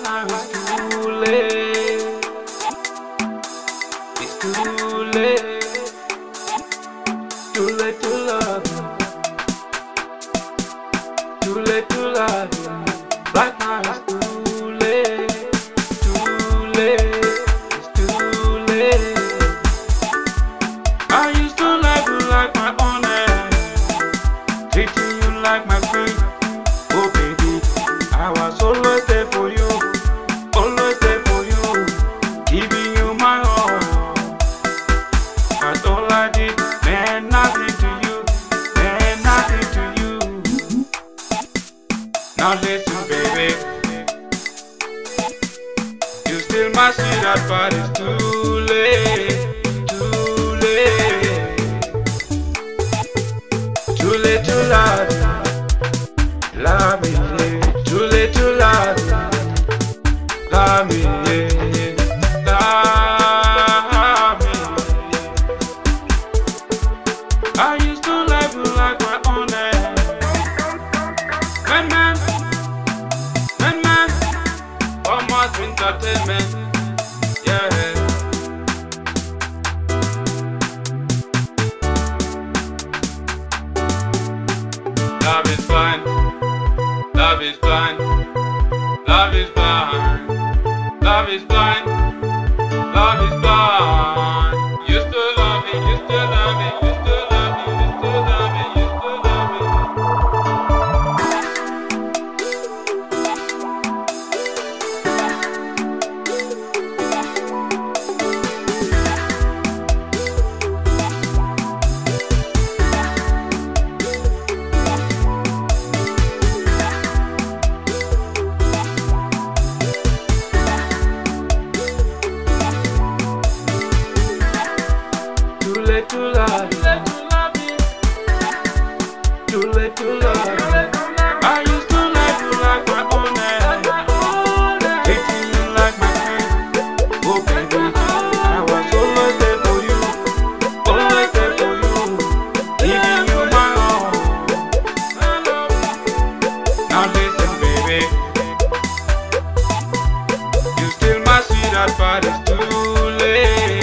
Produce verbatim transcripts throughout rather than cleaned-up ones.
now it's too late. It's too late. Too late to love you. Too late to love you. Right now it's too late. Too late. It's too late. I used to love you like my own hand, treating you like my friend. Oh baby, I was always there for you, always there for you, giving you my all. But all I did meant nothing to you, meant nothing to you. Now listen baby, you still my sweetheart, but it's too late, too late, too late to love you, love me, yeah. Too late to love you, love me, yeah. Love me. I used to love you like my own hand. Man, man, man, man, almost entertainment, yeah. Love is blind, love is blind, love is blind, love is blind, love is blind. Used to love me, used to love me, used to love me, used to love me, used to love me. Too late to love you, too late to love you. I used to love you like my own hand, treating you like my friend. Oh baby, I was always there for you, always there for you, giving you my all. Now listen baby, you still my sweetheart, but it's too late.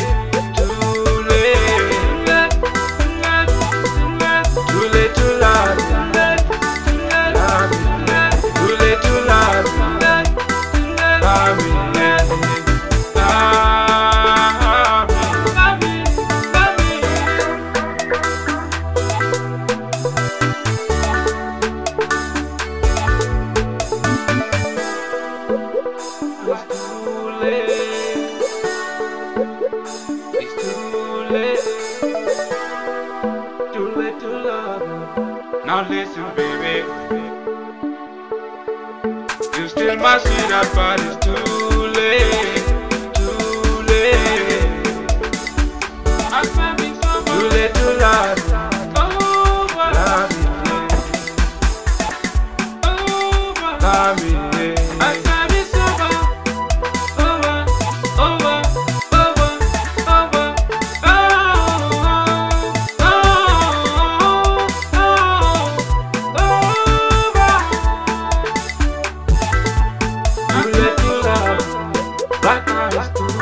Now listen baby, you still my sweetheart, but it's too late, too late. Too late to love you, love me, yeah. Love me, yeah. Right now it's too